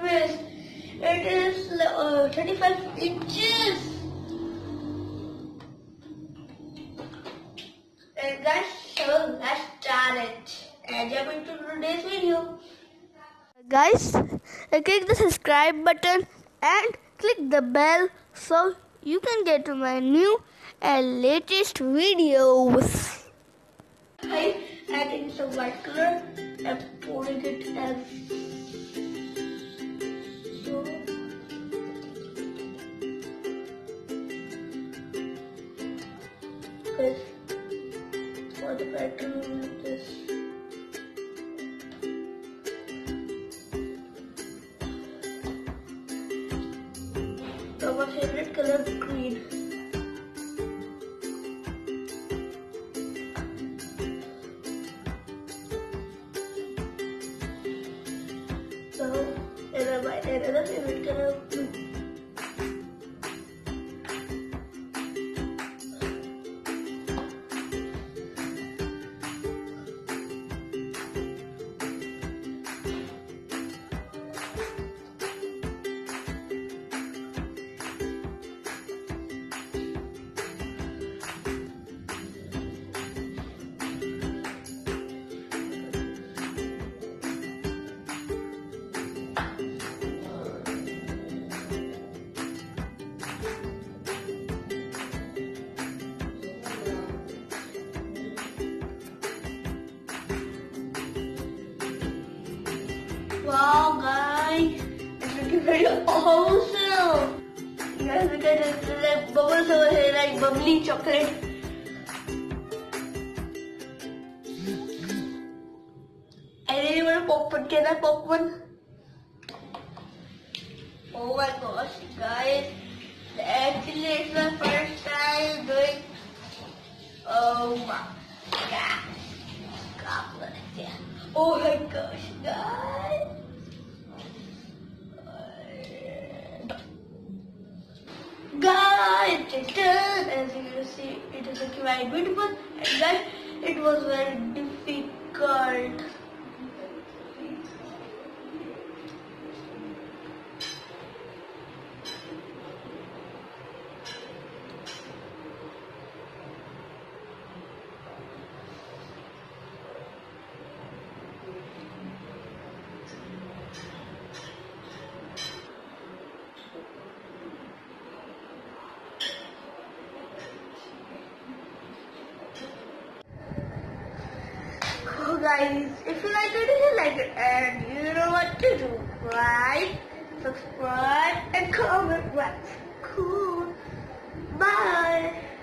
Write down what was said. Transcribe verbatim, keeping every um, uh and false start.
surface. It is uh, thirty-five inches. And guys, so let's start it. And jump into today's video. Guys, click the subscribe button and click the bell so you can get my new and latest videos. I adding some white color and pouring it as so. Guys, for the pattern like this. So my favorite color green. So and my another favorite color blue. Wow, guys, it's looking very awesome. You guys, look at it, it's like bubbles over here, like bubbly chocolate. I really want to pop one. Can I pop one? Oh my gosh, guys, actually it's my first time doing. Oh my gosh. Oh my gosh, guys. Guys, as you can see, it is looking very beautiful, and guys, it was very difficult. So guys, if you like it, you like it, and you know what to do, right? Subscribe and comment. Right? Cool. Bye.